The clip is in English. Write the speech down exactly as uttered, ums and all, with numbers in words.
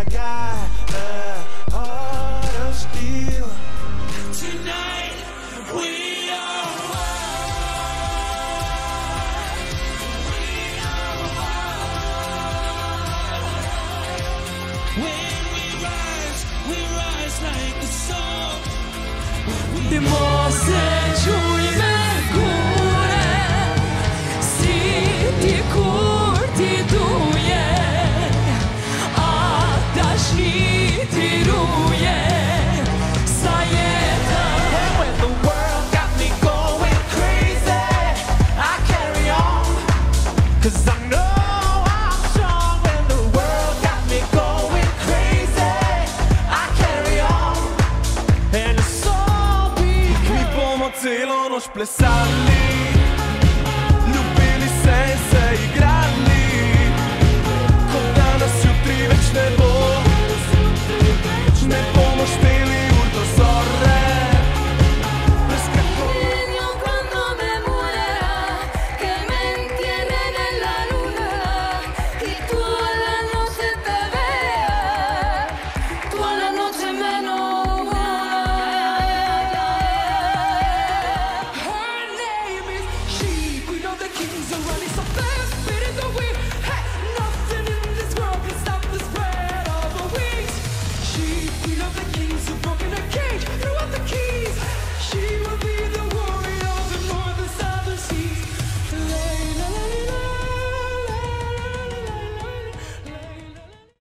I got a heart of steel. Tonight we are one. We are one. When we rise, we rise like the sun. Ti mos e quj me kure, si ti kur ti duje, a dashni ti ruje, sa jeta. When the world got me going crazy, I carry on, 'cause I know I'm strong. When the world got me going crazy, I carry on. And it's all because mi pomoć celo noć plesali.